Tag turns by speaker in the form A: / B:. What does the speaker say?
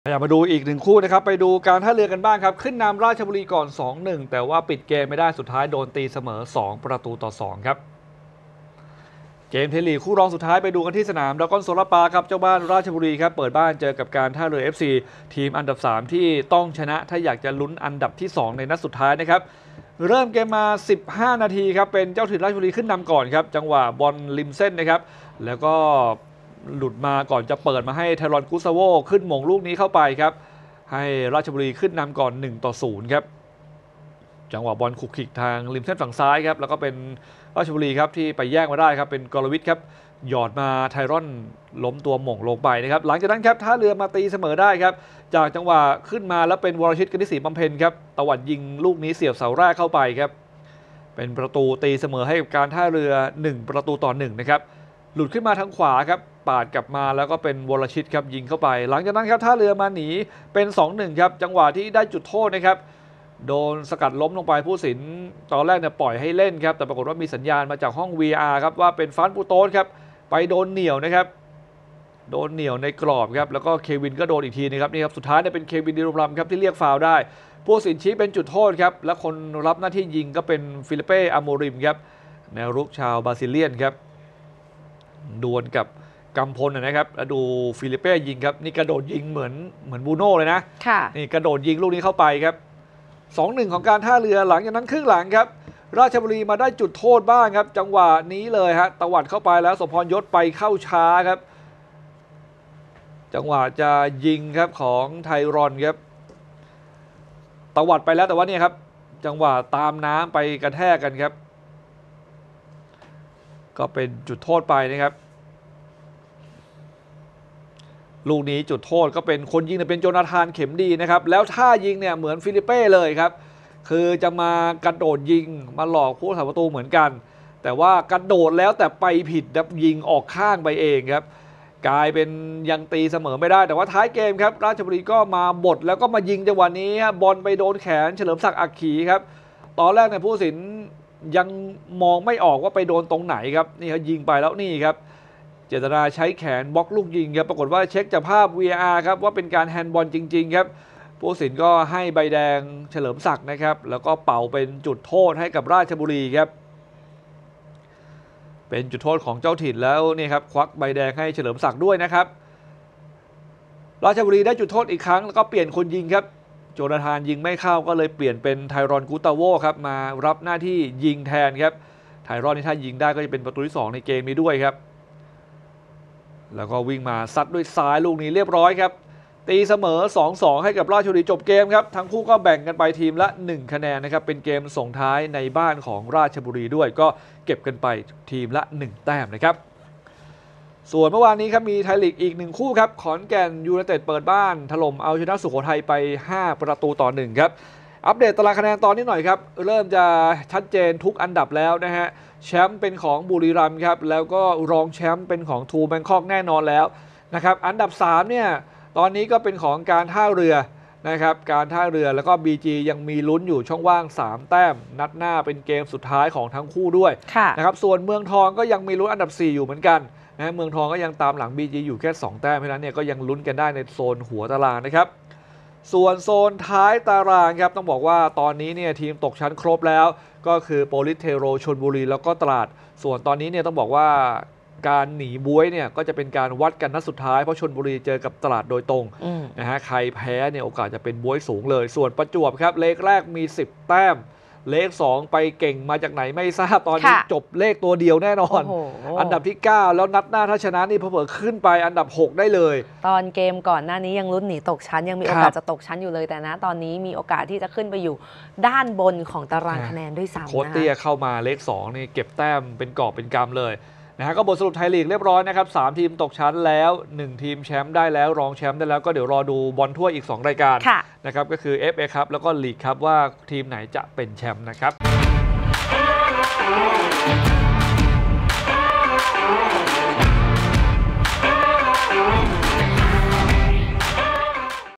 A: อยากมาดูอีกหนึ่งคู่นะครับไปดูการท่าเรือกันบ้างครับขึ้นนำราชบุรีก่อน 2-1 แต่ว่าปิดเกมไม่ได้สุดท้ายโดนตีเสมอ2-2ครับเกมเทลีคู่รองสุดท้ายไปดูกันที่สนามดราก้อนโซลาร์ปาร์คครับเจ้าบ้านราชบุรีครับเปิดบ้านเจอกับการท่าเรือ FC ทีมอันดับ3ที่ต้องชนะถ้าอยากจะลุ้นอันดับที่2ในนัดสุดท้ายนะครับเริ่มเกมมา15นาทีครับเป็นเจ้าถิ่นราชบุรีขึ้นนำก่อนครับจังหวะบอลริมเส้นนะครับแล้วก็หลุดมาก่อนจะเปิดมาให้ไทรอนกุสซาโวขึ้นหม่งลูกนี้เข้าไปครับให้ราชบุรีขึ้นนำก่อน1-0ครับจังหวะบอลขุกขิกทางริมเส้นฝั่งซ้ายครับแล้วก็เป็นราชบุรีครับที่ไปแย่งมาได้ครับเป็นกรวิทย์ครับหยอดมาไทรอนล้มตัวหม่งลงไปนะครับหลังจากนั้นครับท่าเรือมาตีเสมอได้ครับจากจังหวะขึ้นมาแล้วเป็นวรชิต กนิษฐ์ศรีบำเพ็ญครับตวัดยิงลูกนี้เสียบเสาแรกเข้าไปครับเป็นประตูตีเสมอให้กับการท่าเรือ1-1นะครับหลุดขึ้นมาทางขวาครับปาดกลับมาแล้วก็เป็นวรชิตครับยิงเข้าไปหลังจากนั้นครับท่าเรือมาหนีเป็น 2-1 ครับจังหวะที่ได้จุดโทษนะครับโดนสกัดล้มลงไปผู้สินตอนแรกเนี่ยปล่อยให้เล่นครับแต่ปรากฏว่ามีสัญญาณมาจากห้อง VR ครับว่าเป็นฟานปูโต้ครับไปโดนเหนี่ยวนะครับโดนเหนี่ยวในกรอบครับแล้วก็เควินก็โดนอีกทีนะครับนี่ครับสุดท้ายเนี่ยเป็นเควินดิโรรัมครับที่เรียกฟาวล์ได้ผู้สินชี้เป็นจุดโทษครับและคนรับหน้าที่ยิงก็เป็นฟิลิเป้อาโมริมครับแนวรุกชาวบราซิเลียนครับดวลกับกัมพลนะครับแล้วดูฟิลิเป้ยิงครับนี่กระโดดยิงเหมือนบูโน่เลยนะนี่กระโดดยิงลูกนี้เข้าไปครับ2-1 ของการท่าเรือหลังจากนั้นครึ่งหลังครับราชบุรีมาได้จุดโทษบ้างครับจังหวะนี้เลยฮะตวัดเข้าไปแล้วสมพรยศไปเข้าช้าครับจังหวะจะยิงครับของไทรอนครับตวัดไปแล้วแต่ว่าเนี่ยครับจังหวะตามน้ำไปกระแทกกันครับก็เป็นจุดโทษไปนะครับลูกนี้จุดโทษก็เป็นคนยิงเป็นโจนาธานเข็มดีนะครับแล้วท่ายิงเนี่ยเหมือนฟิลิเป้เลยครับคือจะมากระโดดยิงมาหลอกผู้รักษาประตูเหมือนกันแต่ว่ากระโดดแล้วแต่ไปผิดดับยิงออกข้างไปเองครับกลายเป็นยังตีเสมอไม่ได้แต่ว่าท้ายเกมครับราชบุรีก็มาบดแล้วก็มายิงจังหวะนี้บอลไปโดนแขนเฉลิมศักดิ์อักขีครับตอนแรกเนี่ยผู้ตัดสินยังมองไม่ออกว่าไปโดนตรงไหนครับนี่เขายิงไปแล้วนี่ครับเจตนาใช้แขนบล็อกลูกยิงครับปรากฏว่าเช็คจากภาพ VR ครับว่าเป็นการแฮนด์บอลจริงๆครับผู้ตัดสินก็ให้ใบแดงเฉลิมศักดิ์นะครับแล้วก็เป่าเป็นจุดโทษให้กับราชบุรีครับเป็นจุดโทษของเจ้าถิ่นแล้วนี่ครับควักใบแดงให้เฉลิมศักดิ์ด้วยนะครับราชบุรีได้จุดโทษอีกครั้งแล้วก็เปลี่ยนคนยิงครับโจนาธานยิงไม่เข้าก็เลยเปลี่ยนเป็นไทรอนกุตาโวครับมารับหน้าที่ยิงแทนครับไทรอนนี่ถ้ายิงได้ก็จะเป็นประตูที่2ในเกมนี้ด้วยครับแล้วก็วิ่งมาซัดด้วยซ้ายลูกนี้เรียบร้อยครับตีเสมอ 2-2 ให้กับราชบุรีจบเกมครับทั้งคู่ก็แบ่งกันไปทีมละ1คะแนนนะครับเป็นเกมส่งท้ายในบ้านของราชบุรีด้วยก็เก็บกันไปทีมละ1แต้มนะครับส่วนเมื่อวานนี้ครับมีไทยลีกอีก1คู่ครับขอนแก่นยูไนเต็ดเปิดบ้านถล่มเอาชนะสุโขทัยไป5-1ครับอัปเดตตารางคะแนนตอนนี้หน่อยครับเริ่มจะชัดเจนทุกอันดับแล้วนะฮะแชมป์เป็นของบุรีรัมย์ครับแล้วก็รองแชมป์เป็นของทูแบงคอกแน่นอนแล้วนะครับอันดับ3เนี่ยตอนนี้ก็เป็นของการท่าเรือนะครับการท่าเรือแล้วก็ BG ยังมีลุ้นอยู่ช่องว่าง3แต้มนัดหน้าเป็นเกมสุดท้ายของทั้งคู่ด้วยนะครับส่วนเมืองทองก็ยังมีลุ้นอันดับ4อยู่เหมือนกันนะเมืองทองก็ยังตามหลัง BG อยู่แค่2แต้มเพราะฉะนั้นเนี่ยก็ยังลุ้นกันได้ในโซนหัวตารางนะครับส่วนโซนท้ายตารางครับต้องบอกว่าตอนนี้เนี่ยทีมตกชั้นครบแล้วก็คือโปลิสเทโรชลบุรีแล้วก็ตราดส่วนตอนนี้เนี่ยต้องบอกว่าการหนีบ๊วยเนี่ยก็จะเป็นการวัดกันนัดสุดท้ายเพราะชลบุรีเจอกับตราดโดยตรงนะฮะใครแพ้เนี่ยโอกาสจะเป็นบ๊วยสูงเลยส่วนประจวบครับเลขแรกมี10แต้มเลข2ไปเก่งมาจากไหนไม่ทราบตอนนี้จบเลขตัวเดียวแน่นอนอันดับที่9แล้วนัดหน้าถ้าชนะนี่เพิ่มขึ้นไปอันดับ6ได้เลย
B: ตอนเกมก่อนหน้านี้ยังลุ้นหนีตกชั้นยังมีโอกาสจะตกชั้นอยู่เลยแต่นะตอนนี้มีโอกาสที่จะขึ้นไปอยู่ด้านบนของตารางคะแนนด้วยซ้ำ
A: โค้ชเตี้ยเข้ามาเลข2นี่เก็บแต้มเป็นกอบเป็นกำเลยนะฮะก็บทสรุปไทยลีกเรียบร้อยนะครับ3ทีมตกชั้นแล้ว1ทีมแชมป์ได้แล้วรองแชมป์ได้แล้วก็เดี๋ยวรอดูบอลถ้วยอีก2รายการนะครับก็คือ FA ครับแล้วก็ลีกครับว่าทีมไหนจะเป็นแชมป์นะครับ